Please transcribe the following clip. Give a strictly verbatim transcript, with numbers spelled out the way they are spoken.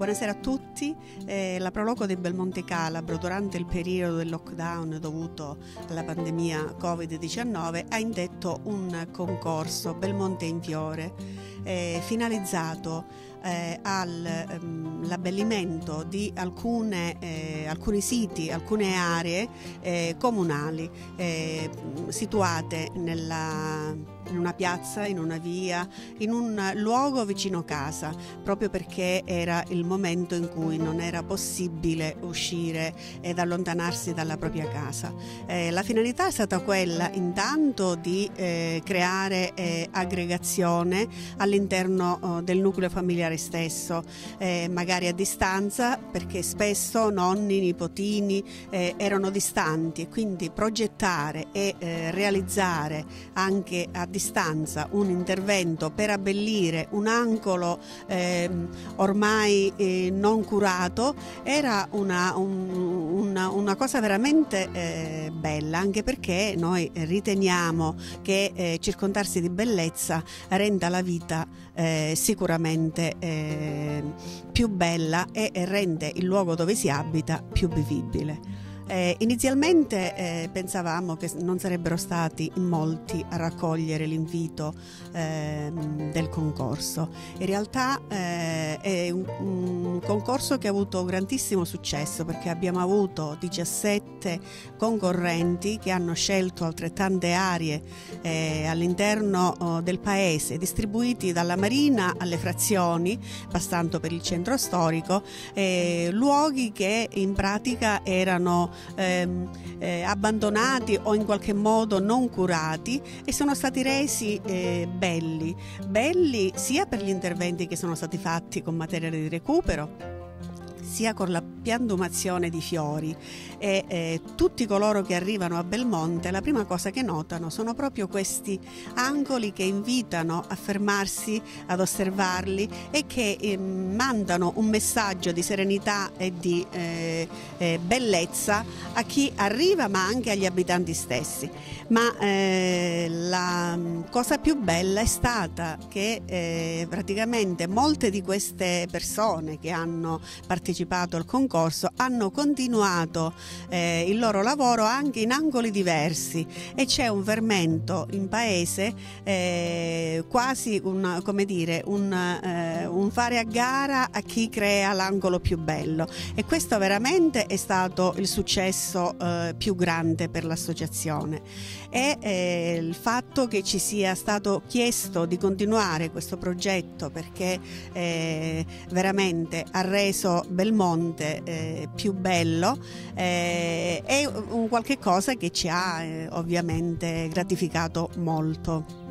Buonasera a tutti. Eh, la Proloco di Belmonte Calabro, durante il periodo del lockdown dovuto alla pandemia covid diciannove, ha indetto un concorso Belmonte in Fiore, eh, finalizzato eh, all'abbellimento ehm, di alcune, eh, alcuni siti, alcune aree eh, comunali eh, situate nella, in una piazza, in una via, in un luogo vicino casa, proprio perché era il momento in cui non era possibile uscire ed allontanarsi dalla propria casa. Eh, la finalità è stata quella intanto di eh, creare eh, aggregazione all'interno oh, del nucleo familiare stesso, eh, magari a distanza, perché spesso nonni, nipotini eh, erano distanti, e quindi progettare e eh, realizzare anche a distanza un intervento per abbellire un angolo eh, ormai eh, non curato era una, un, una, una cosa veramente eh, bella, anche perché noi riteniamo che eh, circondarsi di bellezza renda la vita eh, sicuramente eh, più bella e rende il luogo dove si abita più vivibile. Eh, inizialmente eh, pensavamo che non sarebbero stati in molti a raccogliere l'invito eh, del concorso. In realtà eh, è un, un concorso che ha avuto grandissimo successo, perché abbiamo avuto diciassette concorrenti che hanno scelto altrettante aree eh, all'interno oh, del paese, distribuiti dalla Marina alle frazioni, passando per il centro storico, eh, luoghi che in pratica erano Eh, eh, abbandonati o in qualche modo non curati, e sono stati resi eh, belli, belli sia per gli interventi che sono stati fatti con materiale di recupero, sia con la piantumazione di fiori, e eh, tutti coloro che arrivano a Belmonte la prima cosa che notano sono proprio questi angoli che invitano a fermarsi, ad osservarli, e che eh, mandano un messaggio di serenità e di eh, eh, bellezza a chi arriva, ma anche agli abitanti stessi. Ma eh, la cosa più bella è stata che eh, praticamente molte di queste persone che hanno partecipato al concorso hanno continuato eh, il loro lavoro anche in angoli diversi, e c'è un fermento in paese, eh, quasi un, come dire, un, eh, un fare a gara a chi crea l'angolo più bello, e questo veramente è stato il successo eh, più grande per l'associazione. E eh, il fatto che ci sia stato chiesto di continuare questo progetto, perché eh, veramente ha reso Belmonte eh, più bello, eh, è un qualche cosa che ci ha eh, ovviamente gratificato molto.